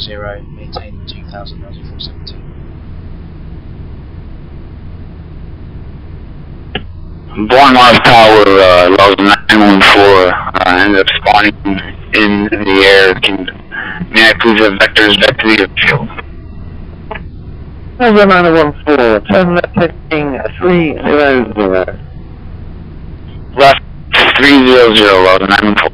maintaining 2000 hours of 472. Bournemouth Tower, level 914, ended up spawning in the air. May I please have vectors back to the airfield? Level 914, turn left heading 300. Left 300, level 914.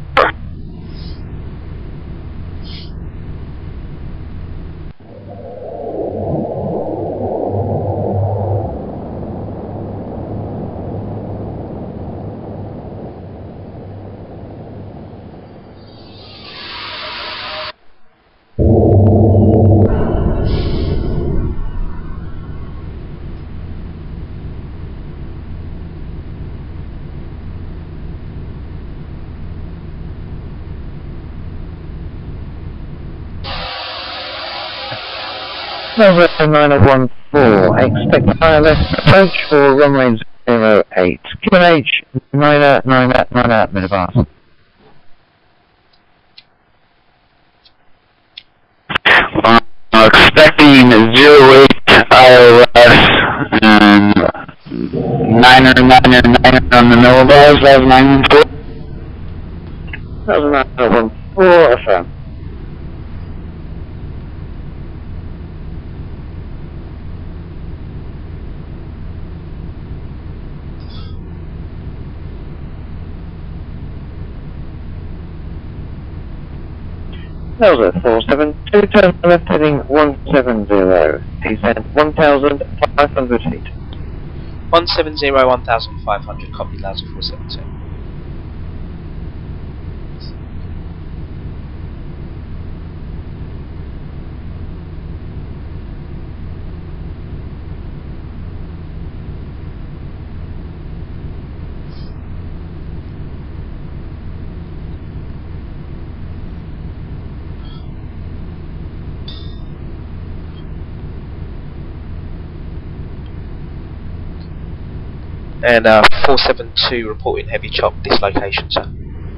Level 914, expect higher left approach for runway 08. QNH 999 minibus. Expecting 08 ILS and 999 on the millibars, level 914. Level 914, affirm. Delta 472, turn left heading 170, descent 1,500 feet. 170, 1500, copy, Lauser 472. And 472 reporting heavy chop dislocation, sir.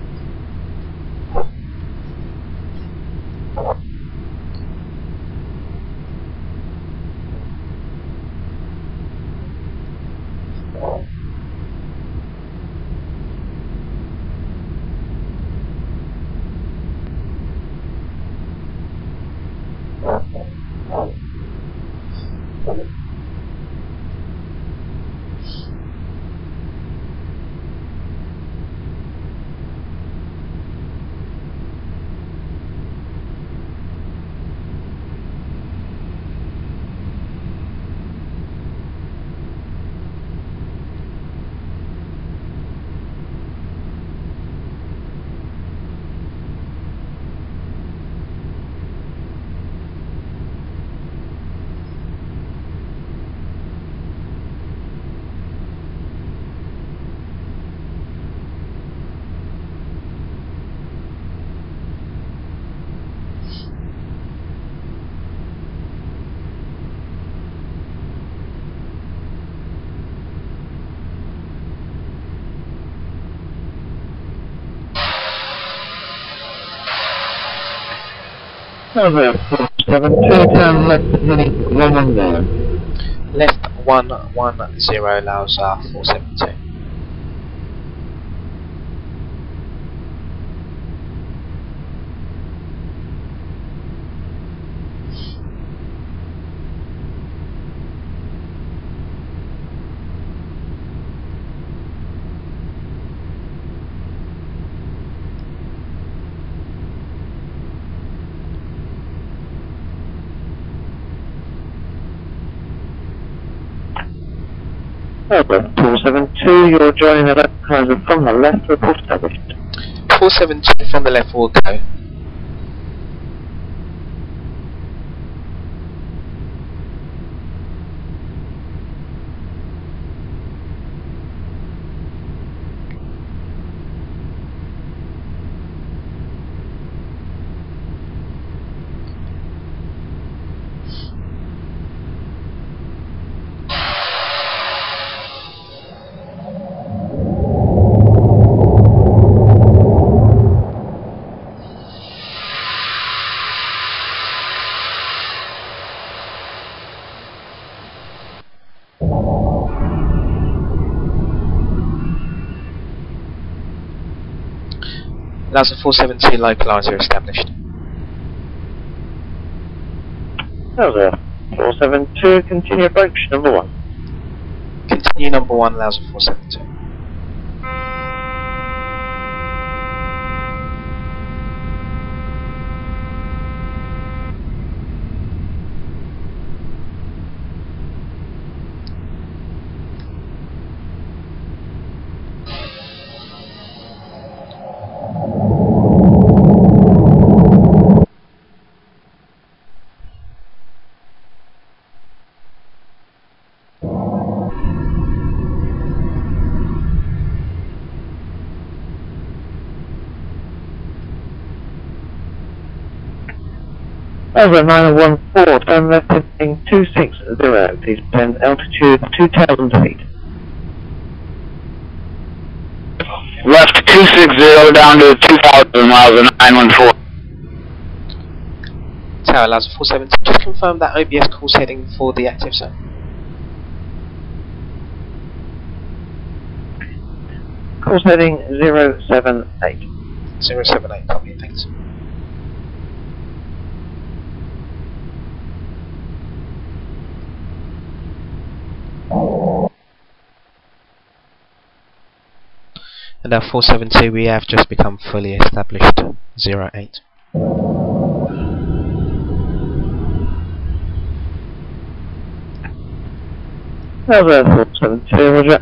Delta 472, turn left heading 110. Left 110, Lauser 472. Delta 472, you're joining the left climber from the left, report established. 472 from the left will go. Allows a 472 localizer established. That was a 472, continue approach, number 1. Continue number 1, allows a 472. Over 914, turn left heading 260, please descend altitude 2,000 feet. Left 260 down to 2,000 miles and 914. Tower allows a 472. Just confirm that OBS course heading for the active zone. Course heading 078. 078, copy, thanks. And our 472 we have just become fully established 08. That was a 472, roger.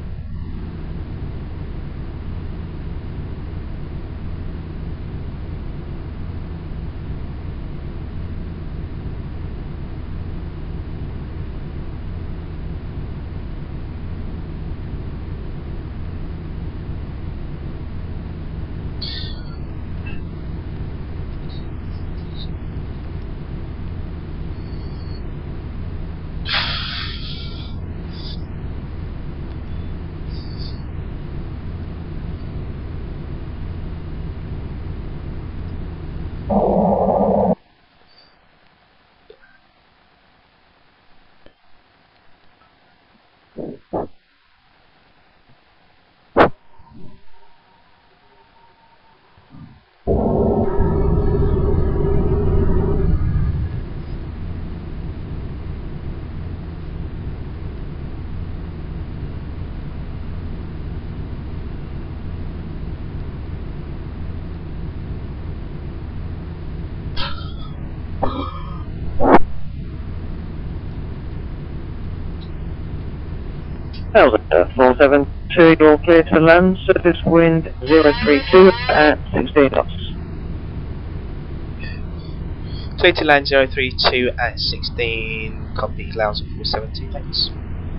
That was a 472, you're clear to land, surface wind 032 at 16 knots. Clear to land 032 at 16, copy, allows a 472, thanks.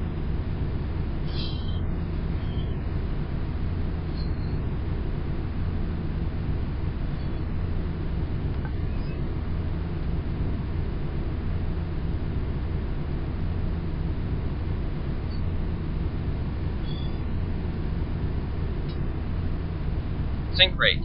Sync rate.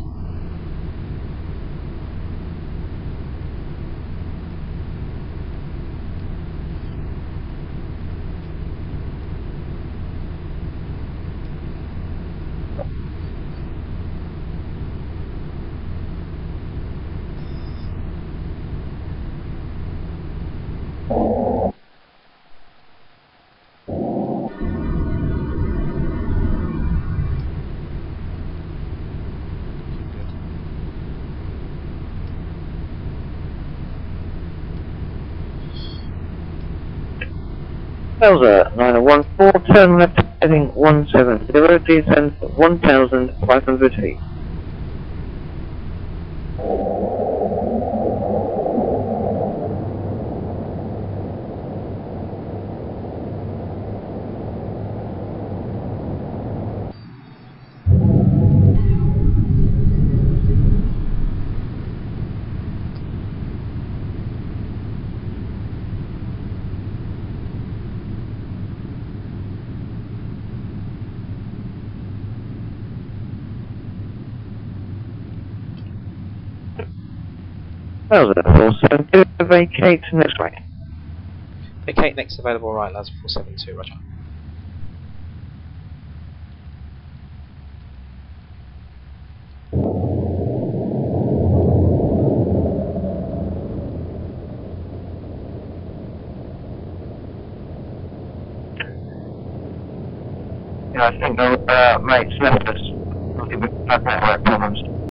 That was a 914, turn left heading 170, descend 1,500 feet. That was a 472, vacate next way. Vacate next available right, allows a 472, roger. I think the mates left us. We've had network problems.